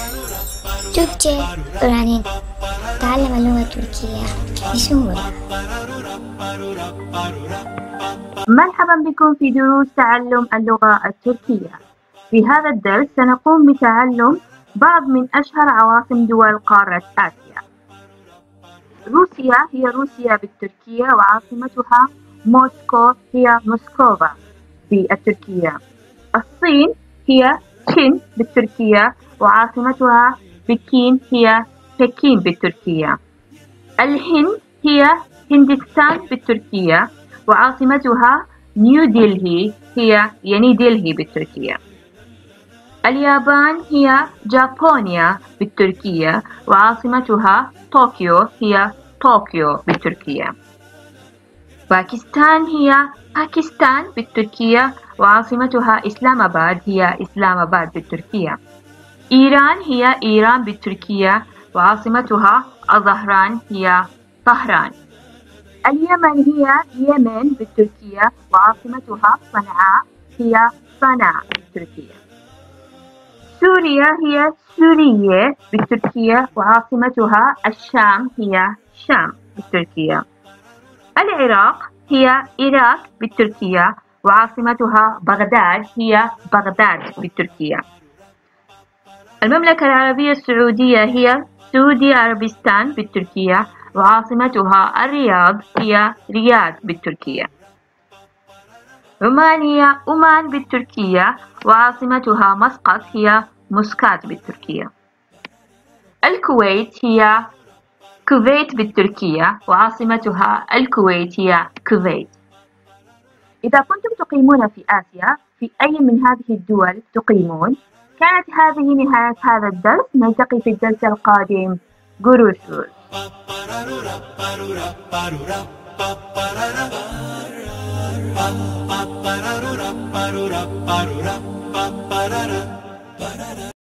Türkçe öğrenin. تعلم اللغة التركية بسهولة. مرحبا بكم في دروس تعلم اللغة التركية. في هذا الدرس سنقوم بتعلم بعض من أشهر عواصم دول قارة آسيا. روسيا هي روسيا بالتركية وعاصمتها موسكو هي موسكوفا بالتركية. الصين هي صين بالتركية وعاصمتها بكين هي بكين بالتركية. الهند هي هندستان بالتركية وعاصمتها نيو دلهي هي يني دلهي بالتركية. اليابان هي جابونيا بالتركية وعاصمتها طوكيو هي طوكيو بالتركية. باكستان هي باكستان بالتركية وعاصمتها إسلام آباد هي إسلام آباد بالتركية. إيران هي إيران بالتركية وعاصمتها الظهران هي طهران. اليمن هي يمن بالتركية وعاصمتها صنعاء هي صنعاء بالتركية. سوريا هي سورية بالتركية وعاصمتها الشام هي شام بالتركية. العراق هي إيراك بالتركية وعاصمتها بغداد هي بغداد بالتركية. المملكة العربية السعودية هي سعودي عربستان بالتركية وعاصمتها الرياض هي رياض بالتركية. عمان هي عمان بالتركية وعاصمتها مسقط هي مسقات بالتركية. الكويت هي كويت بالتركية وعاصمتها الكويت هي كويت. إذا كنتم تقيمون في آسيا في أي من هذه الدول تقيمون، كانت هذه نهاية هذا الدرس. نلتقي في الدرس القادم. جروشوس.